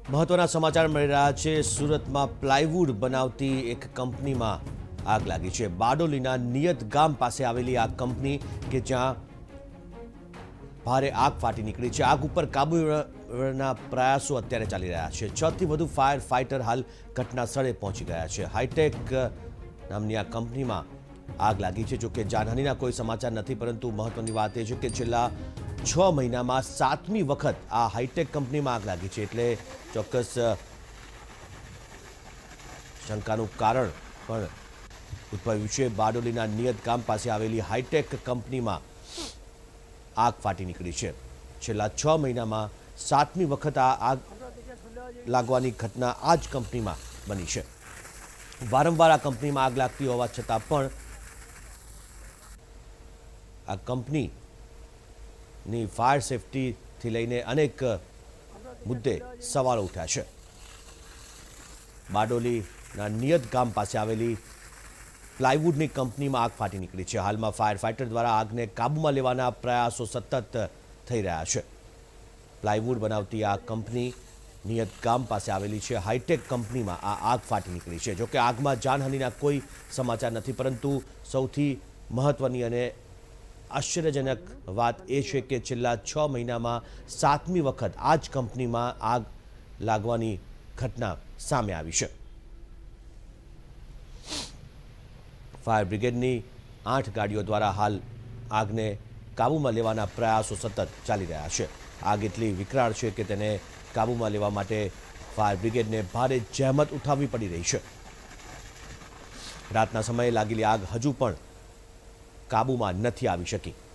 મહત્વના સમાચાર મળી રહ્યા છે। સુરતમાં પ્લાયવુડ બનાવતી એક કંપનીમાં આગ લાગી છે। બારડોલીના નિયત ગામ પાસે આવેલી આ કંપની કે જ્યાં ભારે આગ ફાટી નીકળી છે। આગ ઉપર કાબુ મેળવવાના પ્રયાસો અત્યારે ચાલી રહ્યા છે। 6 થી વધુ ફાયર ફાઇટર હાલ ઘટના સ્થળે પહોંચી ગયા છે। હાઈટેક નામની આ કંપનીમાં આગ લાગી છે। જો કે જાનહાનિના કોઈ સમાચાર નથી, પરંતુ મહત્વની વાત એ છે કે છેલ્લા 6 મહિનામાં 7મી વખત આ હાઈટેક કંપનીમાં આગ લાગી છે। એટલે ચોક્કસ શંકાનું કારણ પણ ઉદ્ભવ્યું છે। બારડોલીના નિયત ગામ પાસે આવેલી હાઈટેક કંપનીમાં આગ ફાટી નીકળી છે। છેલ્લા 6 મહિનામાં 7મી વખત આ આગ લાગવાની ઘટના આ જ કંપનીમાં બની છે। વારંવાર આ કંપનીમાં આગ લાગતી હોવા છતાં પણ આ કંપનીની ફાયર સેફટીથી લઈને અનેક મુદ્દે સવાલો ઉઠ્યા છે। બારડોલીના નિયત ગામ પાસે આવેલી પ્લાયવુડની કંપનીમાં આગ ફાટી નીકળી છે। હાલમાં ફાયર ફાઇટર દ્વારા આગને કાબૂમાં લેવાના પ્રયાસો સતત થઈ રહ્યા છે। પ્લાયવુડ બનાવતી આ કંપની નિયત ગામ પાસે આવેલી છે। હાઈટેક કંપનીમાં આ આગ ફાટી નીકળી છે। જોકે આગમાં જાનહાનિના કોઈ સમાચાર નથી, પરંતુ સૌથી મહત્વની અને આશ્ચર્યજનક વાત એ છે કે છેલ્લા 6 મહિનામાં 7મી વખત આ જ કંપનીમાં આગ લાગવાની ઘટના સામે આવી છે। ફાયર બ્રિગેડની 8 ગાડીઓ દ્વારા હાલ આગને કાબૂમાં લેવાના પ્રયાસો સતત ચાલી રહ્યા છે। આગ એટલી વિકરાળ છે કે તેને કાબૂમાં લેવા માટે ફાયર બ્રિગેડને ભારે જહેમત ઉઠાવવી પડી રહી છે। રાતના સમયે લાગેલી આગ હજુ પણ કાબૂમાં નથી આવી શકી।